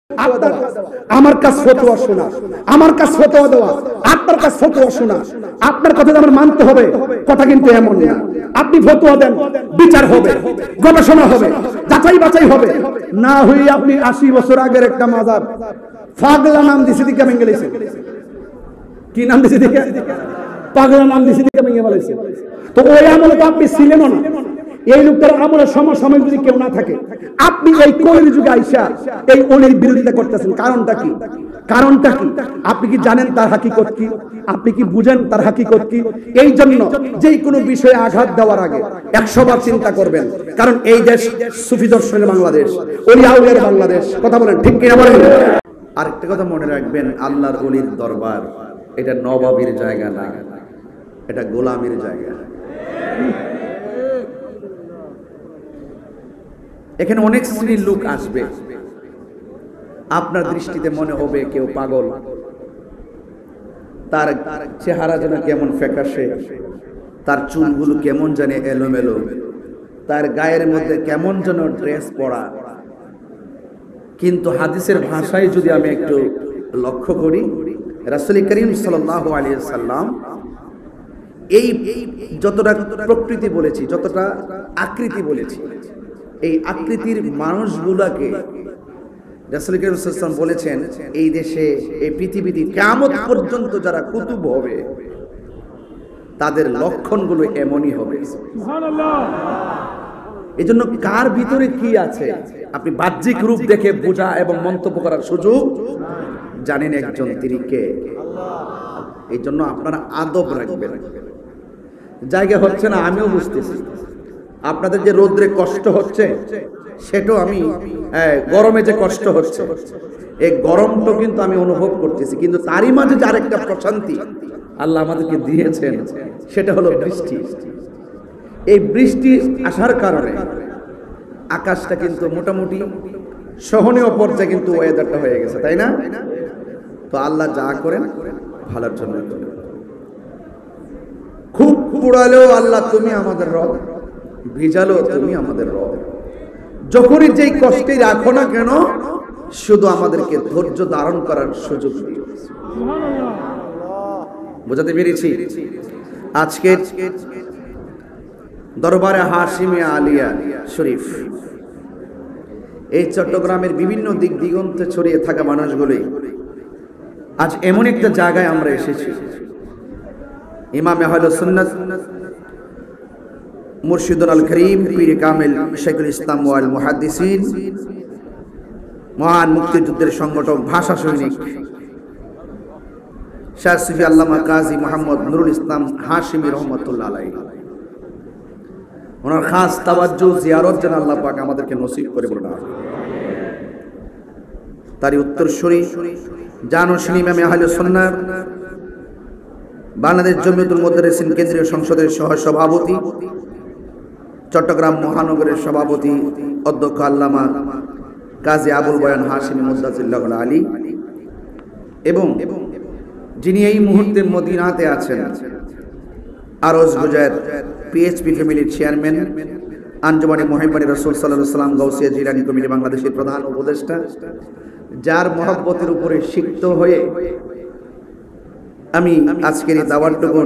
আপনার আমার কাছ ফতোয়া শোনা, আমার কাছ ফতোয়া দেওয়া, আপনার কাছ ফতোয়া শোনা, আপনার কথা আমার মানতে হবে, কথা কিন্তু এমন না। আপনি ফতোয়া দেন, বিচার হবে, গবেষণা হবে, যাচাই বাছাই হবে, না হই আপনি 80 বছর আগের একটা মাজার পাগলা নাম দিছি দিকে ভেঙে গেছে। কি নাম দিছি দিকে? পাগলা নাম দিছি দিকে ভেঙে গেছে। তো ওই আমলে তো আপনি ছিলেন না। এই লোকটার আমলের সমসাময়িক যদি কেউ না থাকে, আপনি এই কলির যুগে আইসা এই ওলির বিরোধিতা করতেছেন, কারণটা কি? কারণটা কি? আপনি কি জানেন তার হাকিকত কি? আপনি কি বুঝেন তার হাকিকত কি? এই জন্য যেই কোনো বিষয়ে আঘাত দেওয়ার আগে 100 বার চিন্তা করবেন, কারণ এই দেশ সুফি দর্শনের বাংলাদেশ, ওলিয়া আউলিয়ার বাংলাদেশ। কথা বলেন ঠিক কিনা বলেন? আরেকটা কথা মনে রাখবেন, আল্লাহর ওলির দরবার এটা নবাবের জায়গা না, এটা গোলামের জায়গা। এখানে অনেক শ্রেণীর লোক আসবে, আপনার দৃষ্টিতে মনে হবে কেউ পাগল, তার চেহারা যেন কেমন ফ্যাকাশে, তার চুলগুলো কেমন জানে এলোমেলো, তার গায়ের মধ্যে কেমন যেন ড্রেস পরা। কিন্তু হাদিসের ভাষায় যদি আমি একটু লক্ষ্য করি, রাসূল করিম সাল্লাল্লাহু আলাইহি সাল্লাম এই যতটা প্রকৃতি বলেছি, যতটা আকৃতি বলেছি, এই আকৃতির মানুষগুলোকে রাসূল করিম সাল্লাল্লাহু আলাইহি সাল্লাম বলেছেন এই দেশে, এই পৃথিবীতে কিয়ামত পর্যন্ত যারা কুতুব হবে তাদের লক্ষণগুলো এমনই হবে। সুবহানাল্লাহ। এজন্য কার ভিতরে কি আছে আপনি বাহ্যিক রূপ দেখে বোঝা এবং মন্তব্য করার সুযোগ জানেন একজন, তিনি কে? আল্লাহ। এই জন্য আপনারা আদব রাখবেন। জায়গা হচ্ছে না আমিও বুঝতেছি, আপনাদের যে রোদ্রে কষ্ট হচ্ছে সেটাও আমি, গরমে যে কষ্ট হচ্ছে এই গরমটা কিন্তু আমি অনুভব করতেছি, কিন্তু তারই মাঝে যে আরেকটা প্রশান্তি আল্লাহ আমাদেরকে দিয়েছেন সেটা হলো বৃষ্টি। এই বৃষ্টি আসার কারণে আকাশটা কিন্তু মোটামুটি সহনীয় পর্যায়ে কিন্তু ওয়েদারটা হয়ে গেছে, তাই না? তো আল্লাহ যা করেন ভালোর জন্য করেন। খুব পুড়ালেও আল্লাহ তুমি আমাদের রব, ভিজালো তুমি আমাদের রব। যখনই যেই কষ্টে রাখো না কেন, শুধু আমাদেরকে ধৈর্য ধারণ করার সুযোগ দিও। বুঝাতে পেরেছি? আজকে দরবারে হাশিমিয়া আলিয়া শরীফ, এই চট্টগ্রামের বিভিন্ন দিক দিগন্তে ছড়িয়ে থাকা মানুষগুলি আজ এমন একটা জায়গায় আমরা এসেছি, ইমামে আহলে সুন্নাত মুর্শিদুল আল করিম পীর কামিল শেখুল ইসলাম ওয়াল মুহাদ্দিসিন, মহান মুক্তিযুদ্ধের সংগঠক, ভাষা সৈনিক শাহ সুফি আল্লামা কাজী মোহাম্মদ নুরুল ইসলাম হাশিমি রহমতুল্লাহ আলাইহি, ওনার খাস তাওয়াজ্জু জিয়ারত যেন আল্লাহ পাক আমাদেরকে নসিব করে বলুন। তারই উত্তরসূরি জানশীন ইমামে আহলে সুন্নাহ বাংলাদেশ জমিয়তুল মুদাররিসিন কেন্দ্রীয় সংসদের সহ সভাপতি, চট্টগ্রাম মহানগরের সভাপতি অধ্যক্ষ আল্লামা কাজী আবুল বয়ান হাশিমি মুদাজ্জিল্লাহ আলী, এবং যিনি এই মুহূর্তে মদিনাতে আছেন, আরজ গুজার পিএইচপি ফ্যামিলির চেয়ারম্যান, আঞ্জুমানে মুহিব্বানি রাসূল সাল্লাল্লাহু আলাইহি ওয়াসাল্লাম গাউসিয়া জিলানী কমিটি বাংলাদেশের প্রধান উপদেষ্টা, যার মহব্বতের উপরে সিক্ত হয়ে আমি আজকের এই দাওয়াতটুকু,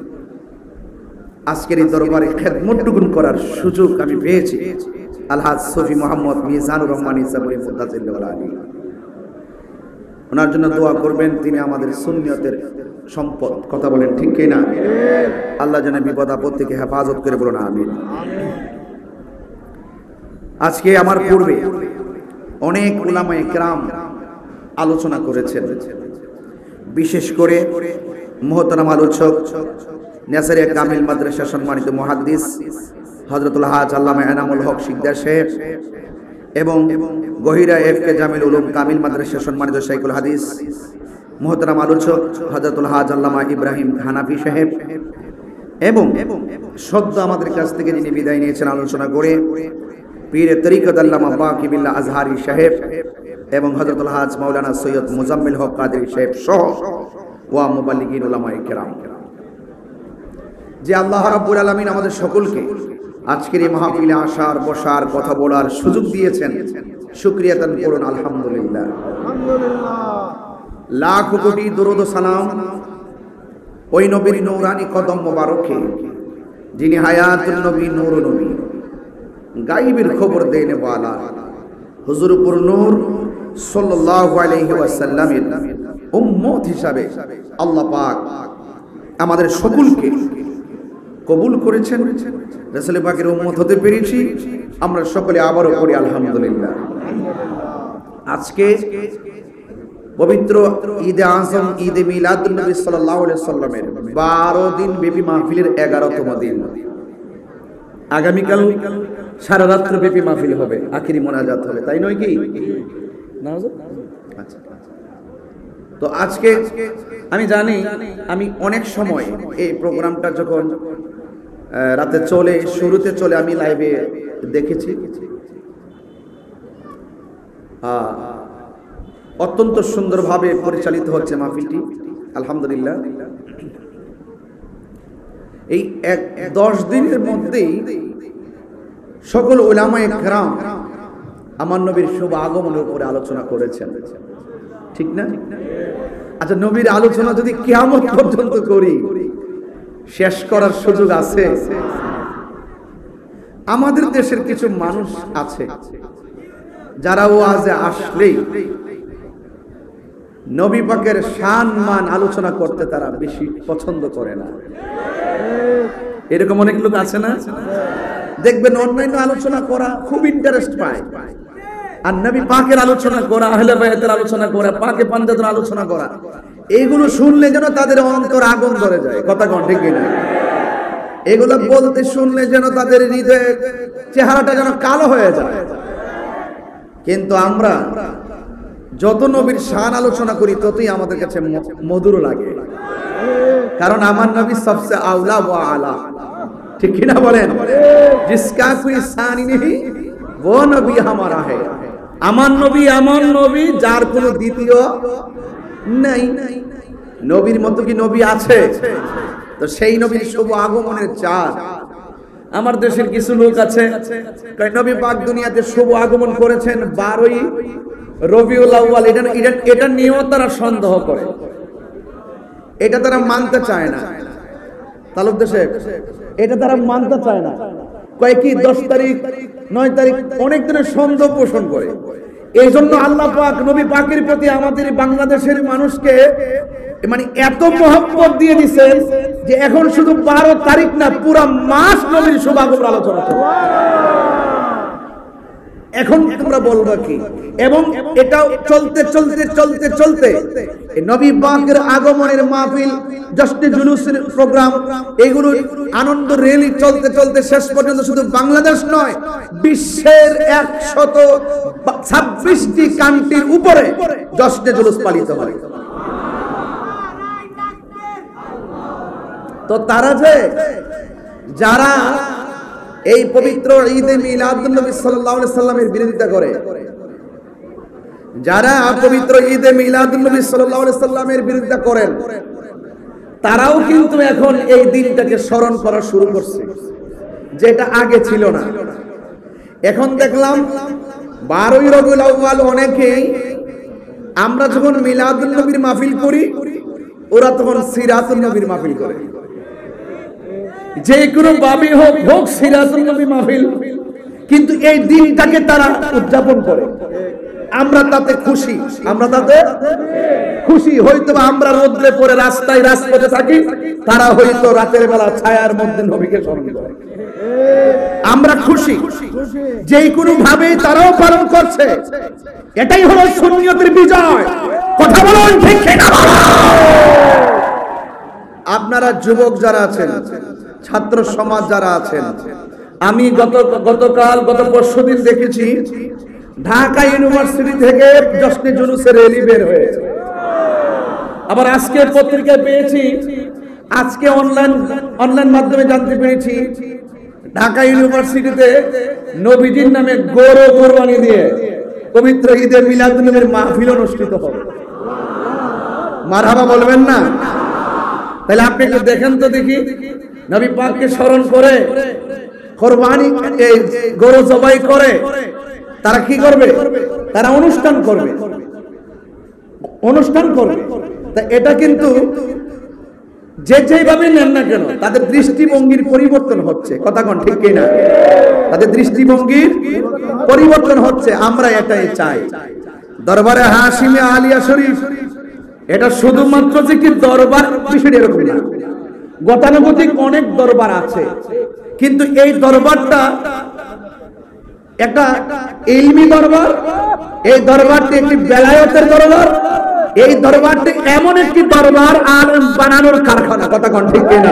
আজকের এই দরবারে খেদমতটুকুন করার সুযোগ আমি পেয়েছি। আলহাজ সফি মোহাম্মদ মিজানুর রহমান ইসাবুরি মুদাজ্জিল্লাহ আলী, ওনার জন্য দোয়া করবেন, তিনি আমাদের সুন্নিয়তের সম্পদ। কথা বলেন ঠিক কি না? আল্লাহ যেন বিপদ আপদ থেকে হেফাজত করে, বলুন আমিন। আজকে আমার পূর্বে অনেক উলামায়ে কেরাম আলোচনা করেছেন, বিশেষ করে মুহতারাম আলোচক নেসারিয়া কামিল মাদ্রাসা সম্মানিত মুহাদ্দিস হযরতুল হাজ আল্লামা এনামুল হক শিকদার সাহেব এবং গহিরা এফকে জামিল উলুম কামিল মাদ্রাসা সম্মানিত শাইখুল হাদিস মুহতারাম আলোচক হযরতুল হাজ আল্লামা ইব্রাহিম হানাফি সাহেব, এবং সদ্য আমাদের কাছ থেকে যিনি বিদায় নিয়েছেন আলোচনা করে পীর তরিকত আল্লামা বাকি বিল্লাহ আজহারি সাহেব এবং হযরতুল হাজ মাওলানা সৈয়দ মুজাম্মিল হক কাদরি সাহেব সহ ওয়া মুবাল্লিগিন উলামায়ে কেরাম, যে আল্লাহ রাব্বুল আলামিন আমাদের সকলকে আজকের এই মাহফিলে আসার, বসার, কথা বলার সুযোগ দিয়েছেন, শুকরিয়া দান করুন আলহামদুলিল্লাহ। লাখ কোটি দরুদ ও সালাম ওই নবীর নূরানি কদম মোবারকে, যিনি হায়াতুন নবী, নূর নবী, গায়বের খবর দেনে ওয়ালা হুজুর পুর নূর সাল্লাল্লাহু আলাইহি ওয়াসাল্লামের উম্মত হিসাবে আল্লাহ পাক আমাদের সকলকে কবুল করেছেন। রাসূল পাকের উম্মত হতে পেরেছি আমরা সকলে, আবারও করি আলহামদুলিল্লাহ। আজকে পবিত্র ঈদে আজম, ঈদে মিলাদুন নবী সাল্লাল্লাহু আলাইহি সাল্লামের 12 দিন ব্যাপী মাহফিলের 11তম দিন। আগামীকাল সারা রাত্র ব্যাপী মাহফিল হবে, আখিরি মোনাজাত হবে, তাই নয় কি? আচ্ছা, তো আজকে আমি জানি, আমি অনেক সময় এই প্রোগ্রামটা যখন রাতে চলে, শুরুতে চলে, আমি লাইভে দেখেছি, অত্যন্ত সুন্দরভাবে পরিচালিত হচ্ছে মাহফিলটি আলহামদুলিল্লাহ। এই 10 দিনের মধ্যেই সকল উলামায়ে কেরাম আমার নবীর শুভ আগমনের উপরে আলোচনা করেছেন, ঠিক না? আচ্ছা, নবীর আলোচনা যদি কিয়ামত পর্যন্ত করি, শেষ করার সুযোগ আছে? আমাদের দেশের কিছু মানুষ আছে যারা ওয়াজে আসলেই নবী পাকের শান মান আলোচনা করতে তারা বেশি পছন্দ করে না। এরকম অনেক লোক আছে না? দেখবেন অন্যান্য আলোচনা করা খুব ইন্টারেস্ট পায়, আর নবী পাকের আলোচনা করা, আহলে বাইতের আলোচনা করা, পাকে পাঞ্জাতের আলোচনা করা, এগুলো শুনলে যেন তাদের অন্তর আগুন ধরে যায়। কথা কোন ঠিক কিনা? এগুলো বলতে শুনলে যেন তাদের হৃদয়ের চেহারাটা যেন কালো হয়ে যায়। কিন্তু আমরা যত নবীর শান আলোচনা করি ততই আমাদের কাছে মধুর লাগে, কারণ আমার নবী সবচেয়ে আওলা ওয়া আলা, ঠিক কিনা বলেন? জিসকা কোই শান নেহি वो নবী हमारा है। আমার নবী এমন নবী যার কোনো দ্বিতীয় নাই। নবীর মতো কি নবী আছে? তো সেই নবীর শুভ আগমনের চাঁদ। আমার দেশের কিছু লোক আছে, নবী পাক দুনিয়াতে শুভ আগমন করেছেন 12ই রবিউল আউয়াল, এটা নিয়েও তারা সন্দেহ করে, এটা তারা মানতে চায় না। তালুক দেশে এটা তারা মানতে চায় না, কয় কি 10 তারিখ 9 তারিখ অনেক দিনের সন্দেহ পোষণ করে। এই জন্য আল্লাহ পাক নবী পাকের প্রতি আমাদের বাংলাদেশের মানুষকে মানে এত মহব্বত দিয়ে দিয়েছেন যে এখন শুধু 12 তারিখ না, পুরো মাস নবীর শুভাগমনের আলোচনা চলে। এখন তোমরা বলবা কি? এবং এটা চলতে চলতে চলতে চলতে নবী পাকের আগমনের মাহফিল, জশ্নে জুলুসের প্রোগ্রাম, এগুলো আনন্দ র্যালি চলতে চলতে শেষ পর্যন্ত শুধু বাংলাদেশ নয়, বিশ্বের 126টি কান্ট্রির উপরে জশ্নে জুলুস পালিত হয়। তো তারা যে যারা এই পবিত্র ঈদে মিলাদুন নবী সাল্লাল্লাহু আলাইহি সাল্লামের বিরোধিতা করে, যারা পবিত্র ঈদে মিলাদুন নবী সাল্লাল্লাহু আলাইহি সাল্লামের বিরোধিতা করেন, তারাও কিন্তু এখন এই দিনটাকে স্মরণ করা শুরু করছে, যেটা আগে ছিল না। এখন দেখলাম 12ই রবিউল আউয়াল অনেকেই, আমরা যখন মিলাদুন নবীর মাহফিল করি, ওরা তখন সিরাতুন নবীর মাহফিল করে। যে কোনো ভাবে হোক সিরাতুন নবী মাহফিল, কিন্তু এই দিনটাকে তারা উদযাপন করে। আমরা তাতে খুশি, আমরা তাতে খুশি। হয়তো আমরা রোদ্রে পড়ে রাস্তায় রাজপথে থাকি, তারা হয়তো রাতের বেলা ছায়ার মধ্যে নবীকে স্মরণ করে। আমরা খুশি, যে কোনো ভাবে তারাও পালন করছে। এটাই হলো সুন্নিয়তের বিজয়। কথা বলুন ঠিক কিনা? আপনারা যুবক যারা আছেন, ছাত্র সমাজ যারা আছেন, আমি গত পরশুদিন দেখেছি ঢাকা ইউনিভার্সিটি থেকে জশ্নে জুলুসের র্যালি বের হয়েছে। আবার আজকে পত্রিকায় পেয়েছি, আজকে অনলাইন মাধ্যমে জানতে পেরেছি ঢাকা ইউনিভার্সিটিতে নবীজির নামে গরু কোরবানি দিয়ে পবিত্র ঈদে মিলাদুন নবীর মাহফিল অনুষ্ঠিত হবে। মারহাবা বলবেন না? তাহলে আপনি একটু দেখেন তো দেখি, নবী পাককে স্মরণ করে কোরবানি এই গরু জবাই করে, তারা কি করবে? তারা অনুষ্ঠান করবে, অনুষ্ঠান করবে। তা এটা কিন্তু যেভাবে নেন না কেন তাদের দৃষ্টিভঙ্গির পরিবর্তন হচ্ছে। কথা কোন ঠিক কিনা? তাদের দৃষ্টিভঙ্গির পরিবর্তন হচ্ছে। আমরা এটাই চাই। দরবারে হাশিমে আলিয়া শরীফ এটা শুধুমাত্র যে কি দরবার, বিষয়টা এরকম না। গতানুগতিক অনেক দরবার আছে, কিন্তু এই দরবারটা একটা ইলমি দরবার। এই দরবারটি একটি বেলায়েতের দরবার। এই দরবারটি এমন একটি দরবার আলেম বানানোর কারখানা। কথা কোন ঠিক কিনা?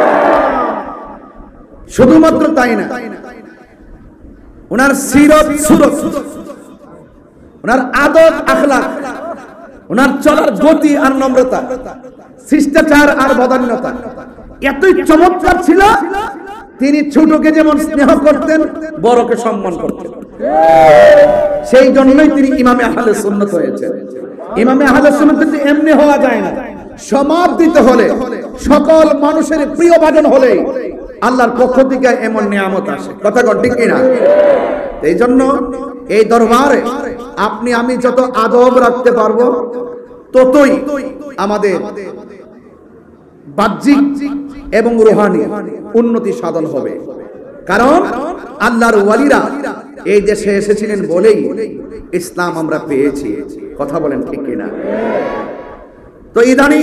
শুধুমাত্র তাই না, ওনার সিরত সুরত, ওনার আদব আখলাক, ওনার চলার গতি আর নম্রতা, শিষ্টাচার আর বদান্যতা এতই চমৎকার ছিল, তিনি ছোটকে যেমন স্নেহ করতেন, বড়কে সম্মান করতেন। সেই জন্যই তিনি ইমামে আহলে সুন্নাত হয়েছেন। ইমামে আহলে সুন্নাত কিন্তু এমনি হওয়া যায় না। সমাদ দিতে হলে, সকল মানুষের প্রিয় ভাজন হলে আল্লাহর পক্ষ থেকে এমন নিয়ামত আসে। কথা কন ঠিক কিনা? এই জন্য এই দরবারে আপনি আমি যত আদব রাখতে পারবো, ততই আমাদের বাহ্যিক এবং রূহানি উন্নতি সাধন হবে। কারণ আল্লাহর ওয়ালিরা এই দেশে এসেছিলেন বলেই ইসলাম আমরা পেয়েছি। কথা বলেন ঠিক কিনা? তো ইদানি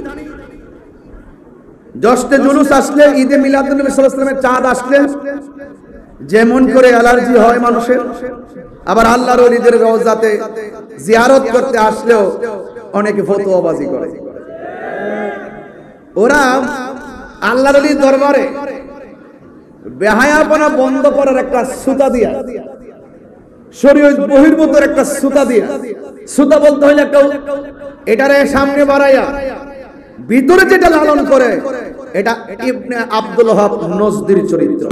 জশ্নে জুলুস আসলে, ঈদে মিলাদুন নবী সাল্লাল্লাহু আলাইহি ওয়াসাল্লামের চাঁদ আসলে যেমন করে অ্যালার্জি হয় মানুষের, আবার আল্লাহর ওলিদের রওজাতে জিয়ারত করতে আসলেও অনেকে ফতোয়াবাজি করে। ওরা আল্লাহর ওলির দরবারে বেহায়াপনা বন্ধ করার একটা সুতা দিয়া, শরীয়ত বহির্ভূত একটা সুতা দিয়া, সুতা বলতে হইলে একটা এটারে সামনে বাড়াইয়া ভিতরে যেটা লালন করে, এটা ইবনে আব্দুল ওয়াহাব নজদির চরিত্র।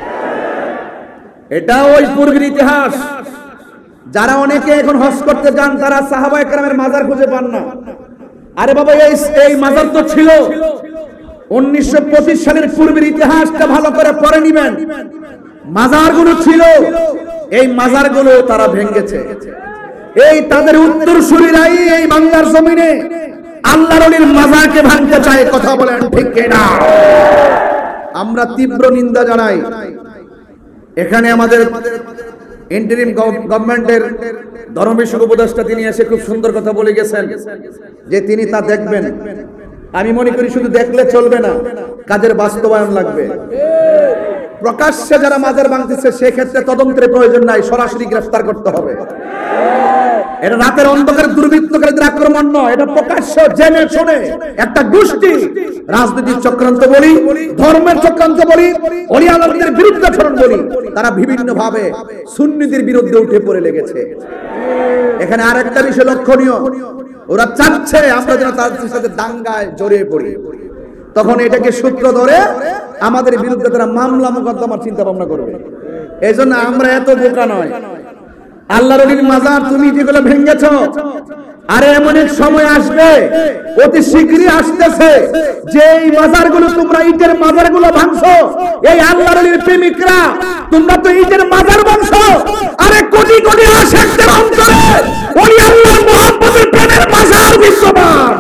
এটা ওই পূর্বের ইতিহাস। যারা অনেকে এখন হজ করতে যান, তারা সাহাবায়ে কেরামের মাজার খুঁজে পান না। আরে বাবা, এই মাজার তো ছিল 1925 সালের পূর্বের ইতিহাসটা ভালো করে পড়ে নিবেন। মাজারগুলো ছিল, এই মাজারগুলো তারা ভেঙেছে। এই তাদের উত্তরসূরিরাই এই বাংলার জমিনে আল্লাহর ওলির মাজারকে ভাঙতে চায়। কথা বলেন ঠিক কিনা? আমরা তীব্র নিন্দা জানাই। এখানে আমাদের ইন্টারিম গভর্নমেন্টের ধর্ম বিষয়ক উপদেষ্টা তিনি এসে খুব সুন্দর কথা বলে গেছেন যে তিনি তা দেখবেন। আমি মনে করি শুধু দেখলে চলবে না, কাজের বাস্তবায়ন লাগবে। প্রকাশ্যে যারা মাজার ভাঙতেছে সেক্ষেত্রে তদন্তের প্রয়োজন নাই, সরাসরি গ্রেফতার করতে হবে। এটা রাতের অন্ধকারে দুর্বৃত্তকারীদের আক্রমণ নয়, এটা প্রকাশ্য জেনে শুনে একটা গোষ্ঠী রাজনৈতিক চক্রান্ত বলি, ধর্মের চক্রান্ত বলি, ওলি আল্লাহদের বিরুদ্ধে আচরণ বলি, তারা বিভিন্ন ভাবে সুন্নিদের বিরুদ্ধে উঠে পড়ে লেগেছে। এখানে আরেকটা বিষয় লক্ষণীয়, ওরা চাচ্ছে আমরা যেন তাদের সাথে দাঙ্গায় জড়িয়ে পড়ি। তখন এটাকে সূত্র ধরে আমাদের বিরুদ্ধে তারা মামলা মোকদ্দমার চিন্তা ভাবনা করবে। এই জন্য আমরা এত বোকা নয়। আল্লাহর ওলির মাজার তুমি যেগুলো ভেঙেছ, আরে এমন এক সময় আসবে, অতি শীঘ্রই আসতেছে, যে এই মাজারগুলো তোমরা ইটের মাজারগুলো ভাঙছো, এই আল্লাহর ওলির প্রেমিকরা তোমরা তো ইটের মাজার ভাঙছো। আরে কোটি কোটি আশিকদের অন্তরে ওলি আল্লাহর মুহাম্মদের প্রেমের মাজার বিদ্যমান।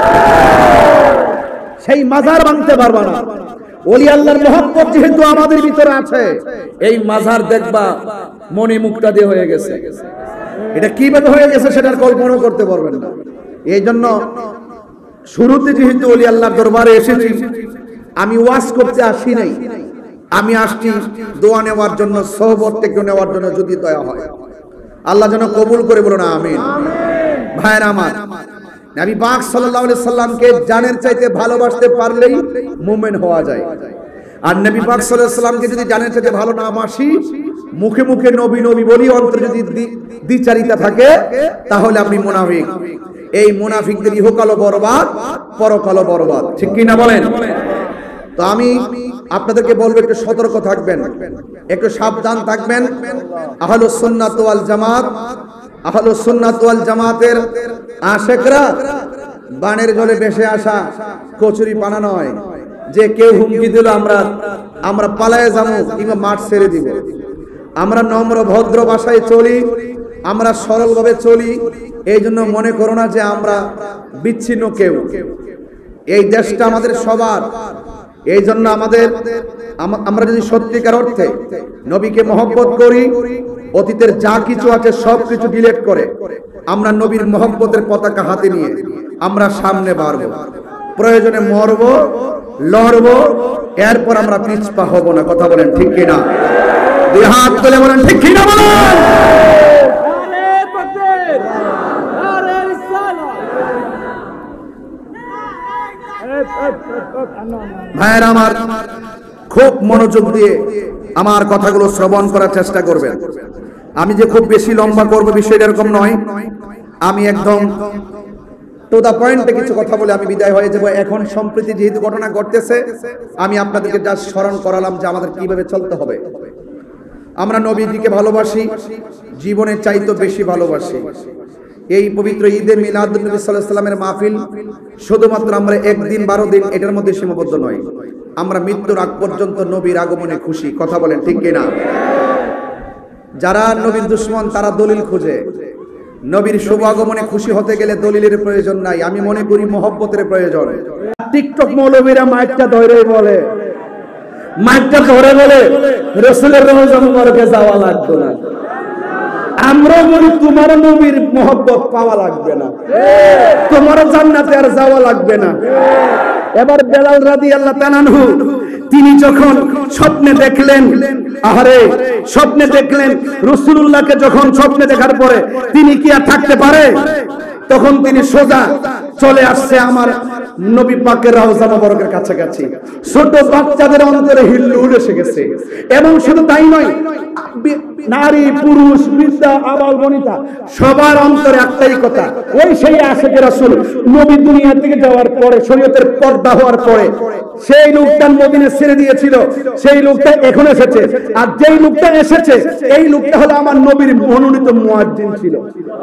সেই মাজার ভাঙতে পারবা না। ওলি আল্লাহর মহব্বত যেহেতু আমাদের ভিতরে আছে, এই মাজার দেখবা মনে মুক্তা দিয়ে হয়ে গেছে। এটা কিভাবে হয়ে গেছে সেটার কল্পনা করতে পারবেন না। এই জন্য শুরুতে যেহেতু ওলি আল্লাহর দরবারে এসেছি, আমি ওয়াজ করতে আসি নাই, আমি আসছি দোয়া নেওয়ার জন্য, সহবত থেকে নেওয়ার জন্য, যদি দয়া হয়। আল্লাহ যেন কবুল করে, বলুন আমিন। ভাইরা আমার, নবী পাক সাল্লাল্লাহু আলাইহি সাল্লামকে জানের চাইতে ভালোবাসতে পারলেই মুমিন হওয়া যায়। আর নবী পাক সাল্লাল্লাহু আলাইহি সাল্লামকে যদি জানের চাইতে ভালো না বাসি, মুখে মুখে নবী নবী বলি, অন্তরে যদি দ্বিচারিতা থাকে, তাহলে আপনি মুনাফিক। এই মুনাফিকদের ইহকালও বরবাদ, পরকালও বরবাদ। ঠিক কি না বলেন? তো আমি আপনাদেরকে বলবো একটু সতর্ক থাকবেন, একটু সাবধান থাকবেন। আহলুস সুন্নাত ওয়াল জামাত, আহলুস সুন্নাত ওয়াল জামাতের আশিকরা বানের জলে ভেসে আসা কচুরি পানা নয়, যে কেউ হুমকি দিল আমরা পালায়ে যাবো কিংবা মাঠ ছেড়ে দিব। আমরা নম্র ভদ্র ভাষায় চলি, আমরা সরলভাবে চলি। এই জন্য মনে করো না যে আমরা বিচ্ছিন্ন কেউ। এই দেশটা আমাদের সবার। এই জন্য আমরা যদি সত্যিকার অর্থে নবীকে মহব্বত করি, অতীতের যা কিছু আছে সব কিছু ডিলিট করে আমরা নবীর মহব্বতের পতাকা হাতে নিয়ে আমরা সামনে বাড়বো, প্রয়োজনে মরবো, লড়বো, এরপর আমরা পিছপা হব না। কথা বলেন ঠিক কিনা? দুই হাত তুলে বলেন ঠিক কিনা বলেন। ভাইয়েরা আমার, খুব মনোযোগ দিয়ে আমার কথাগুলো শ্রবণ করার চেষ্টা করবেন। আমি যে খুব বেশি লম্বা করব বিষয়টা এরকম নয়। আমি একদম টু দা পয়েন্টে কিছু কথা বলে আমি বিদায় হয়ে যাব। এখন সম্প্রতি যেহেতু ঘটনা ঘটতেছে, আমি আপনাদেরকে যা স্মরণ করালাম যে আমাদের কিভাবে চলতে হবে। আমরা নবীজিকে ভালোবাসি, জীবনের চাইতে বেশি ভালোবাসি। এই পবিত্র ঈদে মিলাদুন নবী সাল্লাল্লাহু আলাইহি ওয়াসাল্লামের মাহফিল শুধুমাত্র আমরা একদিন 12 দিন এটার মধ্যে সীমাবদ্ধ নয়। আমরা মৃত্যুর আগ পর্যন্ত নবীর আগমনে খুশি। কথা বলেন ঠিক কিনা? যারা নবীর দুশমন তারা দলিল খুঁজে। নবীর শুভ আগমনে খুশি হতে গেলে দলিলের প্রয়োজন নাই, আমি মনে করি মহব্বতের প্রয়োজন। টিকটক মৌলবীরা মাইকটা ধরে বলে, মাইকটা ধরে বলে রাসূলের রওজা মুবারকে যাওয়া লাগবে না। আমরা বলি তোমার নবীর মহব্বত পাওয়া লাগবে না, তোমার জান্নাতে আর যাওয়া লাগবে না। এবার বেলাল রাদিয়াল্লাহু তাআলা আনহু তিনি যখন স্বপ্নে দেখলেন, আহারে স্বপ্নে দেখলেন রাসূলুল্লাহকে, যখন স্বপ্নে দেখার পরে তিনি কি আর থাকতে পারে? তখন তিনি সোজা চলে আসছে আমার নবী পাকের রওজা মুবারকের কাছাকাছি। ছোট বাচ্চাদের অন্তরে হিল্লোল এসে গেছে। এবং শুধু তাই নয়, নারী পুরুষ বৃদ্ধা আবাল বনিতা সবার অন্তরে একটাই কথা, ওই সেই আশিকে রাসূল নবী দুনিয়া থেকে যাওয়ার পরে, শরীয়তের পর্দা হওয়ার পরে সেই লোকটা মদিনা ছেড়ে দিয়েছিল, সেই লোকটা এখন এসেছে। আর যেই লোকটা এসেছে এই লোকটা হলো আমার নবীর মনোনীত মুয়াজ্জিন ছিল।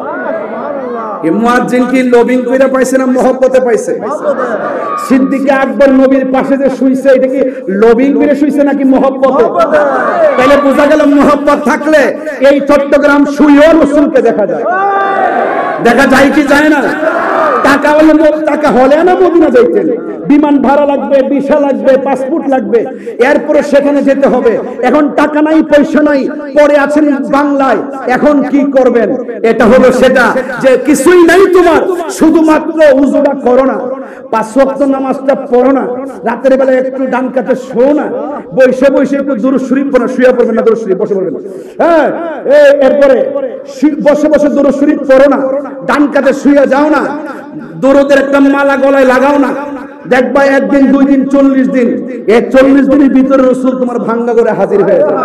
এই মুয়াজ্জিন কি লবিং কইরা পাইছে না মহব্বতে পাইছে? সিদ্দিক আকবর নবীর পাশে যে শুইছে, এটা কি লবিং করে শুইছে নাকি মহব্বতে? তাহলে বোঝা গেল মহব্বত থাকলে এই চট্টগ্রাম শুইও রাসূলকে দেখা যায়। দেখা যায় কি যায় না? টাকা হলে না মদিনা যাইতেন, বিমান ভাড়া লাগবে, ভিসা লাগবে, পাসপোর্ট লাগবে, এরপরে সেখানে যেতে হবে। এখন টাকা নাই, পয়সা নাই, পরে আছেন বাংলায়, এখন কি করবেন? এটা হলো সেটা যে কিছুই নাই তোমার, শুধুমাত্র উযুটা করো না, 5 ওয়াক্ত নামাজটা পড়ো না, রাতের বেলা একটু ডান কাতে শো না, বসে বসে একটু দুরূদ শরীফ পড়ো, শুয়ে পড়বেন না, দুরূদ শরীফ বসে পড়বেন। হ্যাঁ, এরপরে বসে বসে দুরূদ শরীফ পড়ো না, ডান কাতে শুয়ে যাও না, দরুদের একটা মালা গলায় লাগাও না। দেখবা একদিন, 2 দিন, 40 দিন, এই 40 দিনের ভিতরে রাসূল তোমার ভাঙ্গা করে হাজির হয়ে যাবে।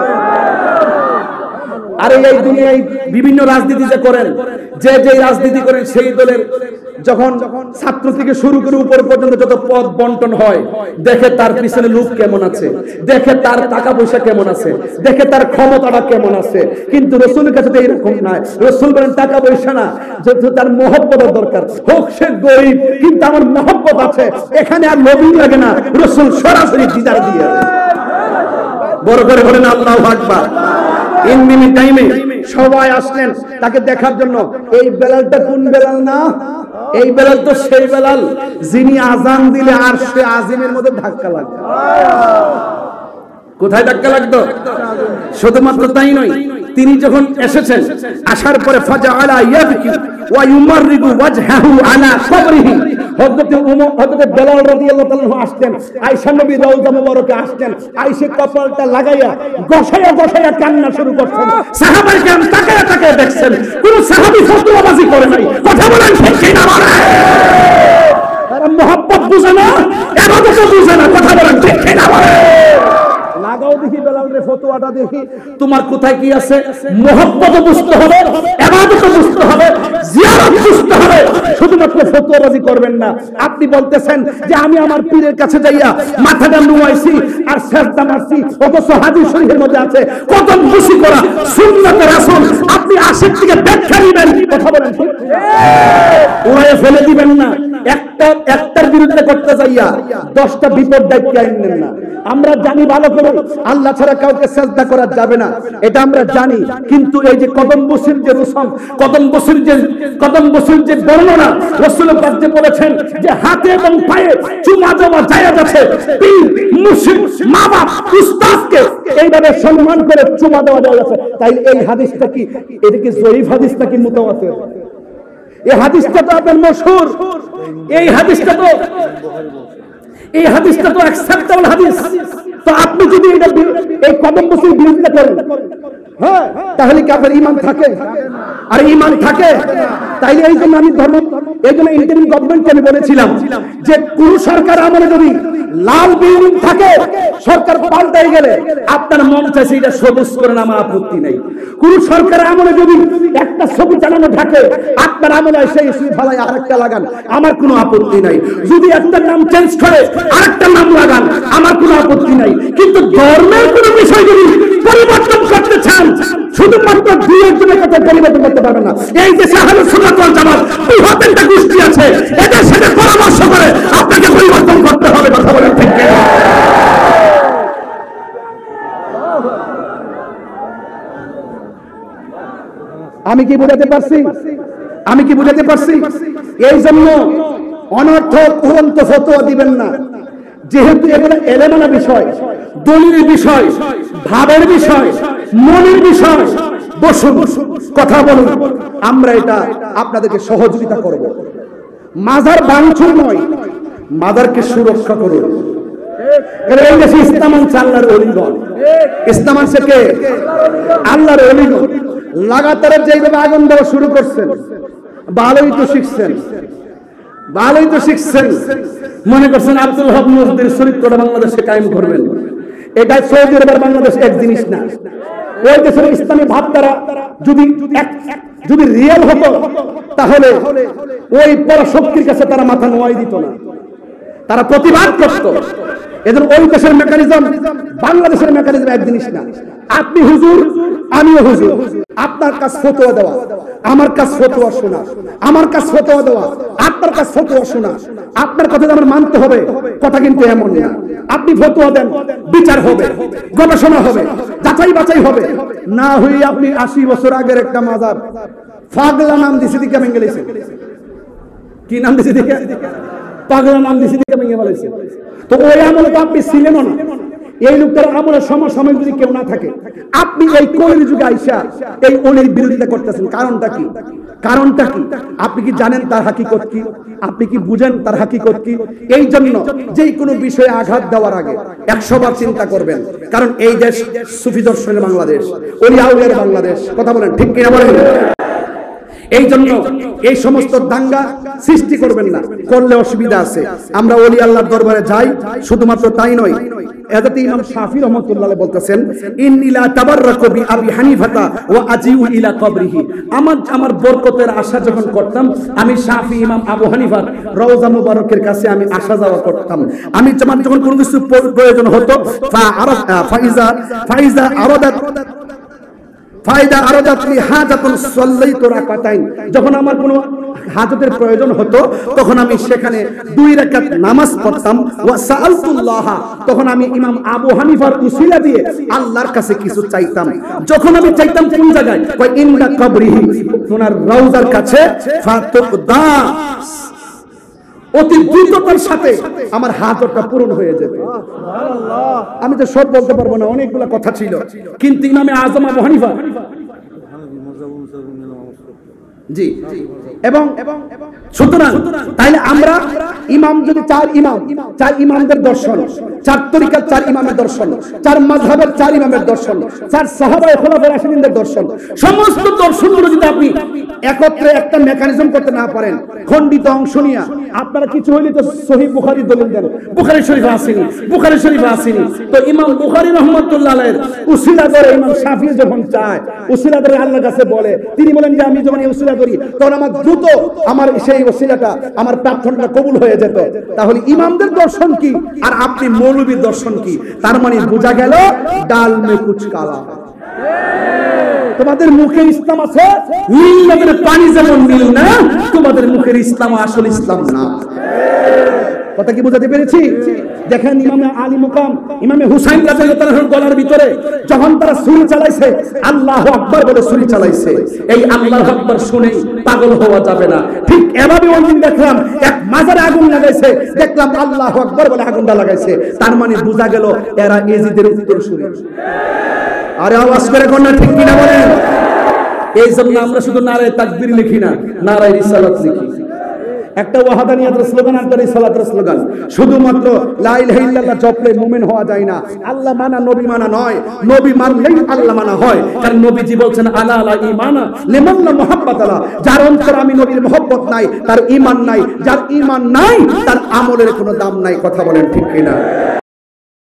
আর এই দুনিয়ায় বিভিন্ন রাজনীতি যে করেন, যে রাজনীতি করেন সেই দলের যখন ছাত্র থেকে শুরু করে উপর পর্যন্ত যত পদ বন্টন হয়, দেখে তার পিছনে লোক কেমন আছে, দেখে তার টাকা পয়সা কেমন আছে, দেখে তার ক্ষমতাটা কেমন আছে। কিন্তু রাসূলের কাছে তো এরকম নাই। রাসূল বলেন টাকা পয়সা না, যেহেতু তার মহব্বতের দরকার, হোক সে গরিব কিন্তু আমার মহব্বত আছে, এখানে আর লবিং লাগে না। রাসূল সরাসরি দিদার দিয়ে বড় করে বলেন আল্লাহু আকবার। ইনমিনি টাইমে সবাই আসলেন তাকে দেখার জন্য। এই বেলালটা কোন বেলাল না? এই বেলাল তো সেই বেলাল যিনি আজান দিলে আরশে আজিমের মধ্যে ধাক্কা লাগবে। কোথায় ধাক্কা লাগতো? শুধুমাত্র তাই নয়, তিনি যখন এসেছেন, আসার পরে ফাজাআলা ইয়াবকি ওয়া ইউমাররিগু ওয়াজহাহু আলা কবরিহি, হযরত বেলাল রাদিয়াল্লাহু তাআলা আসতেন, আয়েশা নবীর রওজা মুবারকে আসতেন, আয়েশা কপালটা লাগাইয়া গসাইয়া কান্না শুরু করতেন। সাহাবায়ে কেরাম তাকায়া দেখছেন, কোন সাহাবী ফতোয়াবাজি করে নাই। কথা বলেন ঠিক না? তারা মহব্বত বুঝে না, ইবাদত বুঝে না। কথা বলেন ঠিক না? লাগাও দেখি বেলাল রে ফতোয়াটা দেখি, তোমার কোথায় কি আছে। মহব্বত বুঝতে হবে, ইবাদত বুঝতে হবে, জিয়ারত বুঝতে হবে। শুধুমাত্র ফতোয়াবাজি করবেন না। আপনি বলতেছেন যে আমি আমার পীরের কাছে যাইয়া মাথাটা নুয়াইছি আর সেজদা মারছি, অথচ হাদিস শরীফের মধ্যে আছে কদম খুশি করা সুন্নাতে রাসূল। আপনি আশিক থেকে ব্যাখ্যা নেবেন। কথা বলেন ঠিক? উড়াইয়া ফেলে দিবেন না। একটার বিরোধিতা করতে যাইয়া 10টা বিপদ দায়িত্ব আইনেন না। আমরা জানি ভালো করে আল্লাহ ছাড়া কাউকে সিজদা করা যাবে না, এটা আমরা জানি। কিন্তু এই যে কদম বসির যে রসম, কদম বসির যে বর্ণনা রাসূল পাক যে বলেছেন যে হাতে এবং পায়ে চুমা দেওয়া জায়েজ আছে, পীর মুর্শিদ মা বাপ উস্তাদকে এইভাবে সম্মান করে চুমা দেওয়া জায়েজ আছে। তাই এই হাদিসটা কি, এটা কি জয়ীফ হাদিস নাকি মুতাওয়াতির? এই হাদিসটা তো আপনার মশহুর, এই হাদিসটা তো অ্যাকসেপ্টেবল হাদিস। তো আপনি যদি এই কদম বসির বিরোধিতা করেন, হ্যাঁ, তাহলে কি আপনার ঈমান থাকে? আর ঈমান থাকে, তাইলে এই জন্য ইন্টারিম গভর্নমেন্টকে আমি বলেছিলাম যে কোন সরকার আমলে যদি লাল বিল্ডিং থাকে, সরকার পাল্টাই গেলে আপনার মন চাইছে এটা সবুজ করেন, আমার আপত্তি নাই। কোন সরকার আমলে যদি একটা ছবি চালানো থাকে, আপনার আমলে সেই ফালায় আরেকটা লাগান, আমার কোনো আপত্তি নাই। যদি একটা নাম চেঞ্জ করে আরেকটা নাম লাগান, আমার কোনো আপত্তি নাই। কিন্তু ধর্মের কোনো বিষয় যদি পরিবর্তন করতে চান, শুধুমাত্র দুই একজনের কথা পরিবর্তন করতে পারবেন না। এই দেশে আহলুস সুন্নাত ওয়াল জামাত 72টা গোষ্ঠী আছে, এদের সাথে পরামর্শ করে আপনাকে পরিবর্তন করতে হবে। কথা বলেন ঠিক কিনা? আমি কি বুঝাতে পারছি? এই জন্য অনর্থক উড়ন্ত ফতোয়া দিবেন না, যেহেতু এগুলো এলেমানা বিষয়, দলিলের বিষয়, ভাবের বিষয়, মনের বিষয়। বসুন, কথা বলুন, আমরা এটা আপনাদেরকে সহযোগিতা করব। মাজার ভাঙচুর নয়, মাজারকে সুরক্ষা করুন। এই দেশে ইসলাম আনছে আল্লাহর ওলিগণ, ইসলাম আনছে কে? আল্লাহর ওলিগণ। লাগাতার যেভাবে আগুন দেওয়া শুরু করছেন, ভালোই তো শিখছেন। মনে করছেন আব্দুল হক মুজদির চরিত্রটা বাংলাদেশে কায়েম করবেন। এটা সৌদি আরবের বাংলাদেশ এক জিনিস না। ওই দেশের ইসলামী ভাবধারা যদি রিয়েল হতো, তাহলে ওই পরাশক্তির কাছে তারা মাথা নোয়াই দিত না, তারা প্রতিবাদ করত। এদের ওই দেশের মেকানিজম বাংলাদেশের মেকানিজম এক জিনিস না। আপনি হুজুর, আমিও হুজুর, আপনার কাছ ফতোয়া দেওয়া, আমার কাছ ফতোয়া শোনা, আমার কাছ ফতোয়া দেওয়া, আপনার কাছ ফতোয়া শোনা, আপনার কথা আমার মানতে হবে, কথা কিন্তু এমন না। আপনি ফতোয়া দেন, বিচার হবে, গবেষণা হবে, যাচাই বাছাই হবে। না হই আপনি 80 বছর আগের একটা মাজার পাগলা নাম দিছে দিকে ভেঙে গেছে। কি নাম দিছে দিকে? পাগলা নাম দিছে দিকে ভেঙে গেছে। তো ওই আমলে তো আপনি ছিলেন না। এই লোকটার আমলের সমসাময়িক যদি কেউ না থাকে, আপনি এই কলির যুগে আইসা এই ওলির বিরোধিতা করতেছেন। কারণটা কি? আপনি কি জানেন তার হাকিকত কি? আপনি কি বুঝেন তার হাকিকত কি? এই জন্য যেই কোনো বিষয়ে আঘাত দেওয়ার আগে 100 বার চিন্তা করবেন। কারণ এই দেশ সুফি দর্শনের বাংলাদেশ, ওলি আউলিয়ার বাংলাদেশ। কথা বলেন ঠিক কিনা বলেন? এই জন্য এই সমস্ত দাঙ্গা সৃষ্টি করবেন না, করলে অসুবিধা আছে। আমরা ওলি আল্লাহর দরবারে যাই, শুধুমাত্র তাই নয়। হযরত ইমাম শাফি রাহমাতুল্লাহ আলাইহি বলতেছেন, ইন্নী লা তাবাররাকু বি আবি হানিফাতা ওয়া আজিউ ইলা কবরিহি। আমার বরকতের আশা যখন করতাম, আমি শাফি ইমাম আবু হানিফার রওজা মুবারকের কাছে আমি আসা যাওয়া করতাম। আমি যখন কোনো কিছু প্রয়োজন হতো, যখন আমার কোনো হাজতের প্রয়োজন হতো, তখন আমি সেখানে 2 রাকাত নামাজ পড়তাম। তখন আমি ইমাম আবু হানিফার উসিলা দিয়ে আল্লাহর কাছে কিছু চাইতাম। যখন আমি চাইতাম কোন জায়গায়, ইনদা কবরিহি, ওনার রওজার কাছে, অতি দ্রুততার সাথে আমার হাজতটা পূরণ হয়ে যাবে। আমি তো সব বলতে পারবো না, অনেকগুলো কথা ছিল, কিন্তু ইমামে আজম আবু হানিফা জি এবং সুতরাং তাইলে আমরা ইমাম যদি 4 ইমামদের দর্শন, 4 তরিকার 4 ইমামের দর্শন, 4 মাযহাবের 4 ইমামের দর্শন, 4 সাহাবায়ে খোলাফায়ে রাশিদিনদের দর্শন, সমস্ত দর্শনগুলো যদি আপনি একত্রে একটা মেকানিজম করতে না পারেন, খণ্ডিত অংশ নিয়ে আপনারা কিছু হইলে তো সহিহ বুখারী দলিল দেন, বুখারী শরীফ আসেনি। তো ইমাম বুখারী রাহমাতুল্লাহ আলাইহির উসিলা করে ইমাম শাফিঈ যখন চায়, উসিলা করে আল্লাহর কাছে বলে, তিনি বলেন যে আমি যখন এই উসিলা করি, তখন আমার দ্রুত আমার সেই ওসিলাটা, আমার প্রার্থনাটা কবুল হয়ে যেত। তাহলে ইমামদের দর্শন কি আর আপনি মৌলবীর দর্শন কি? তার মানে বোঝা গেল ডাল মে কুছ কালা। তোমাদের মুখের ইসলাম আছে, নীল নদের পানি যেমন নীল না, তোমাদের মুখের ইসলাম আসল ইসলাম না। কথা কি বোঝাতে পেরেছি? দেখেন ইমামে আলী মুকাম ইমামে হুসাইন রাদিয়াল্লাহু আনহুর গলার ভিতরে যখন তারা ছুরি চালাইছে, আল্লাহু আকবার বলে ছুরি চালাইছে। এই আল্লাহু আকবার শুনে পাগল হওয়া যাবে না। ঠিক এভাবে ওইদিন দেখলাম এক মাজারে আগুন লাগাইছে, দেখলাম আল্লাহু আকবার বলে আগুনটা লাগাইছে। তার মানে বোঝা গেল এরা এজিদের উত্তরসূরি। আরে আওয়াজ করে কোন না ঠিক কিনা বলেন? এই জন্য আমরা শুধু নারায়ে তাকবীর লিখি না, নারায়ে রিসালাত লিখি। একটা ওয়াহাদানিয়াতের স্লোগান আর রিসালাতের স্লোগান। শুধুমাত্র লা ইলাহা ইল্লাল্লাহ জপলে মুমিন হওয়া যায় না। আল্লাহ মানা নবী মানা নয়, নবী মানলেই আল্লাহ মানা হয়। কারণ নবীজি বলছেন আলা লা ঈমানা লিমান লা মুহাব্বাত আলা, যার অন্তরে আমি নবীর মহব্বত নাই তার ঈমান নাই, যার ঈমান নাই তার আমলের কোনো দাম নাই। কথা বলেন ঠিক কিনা?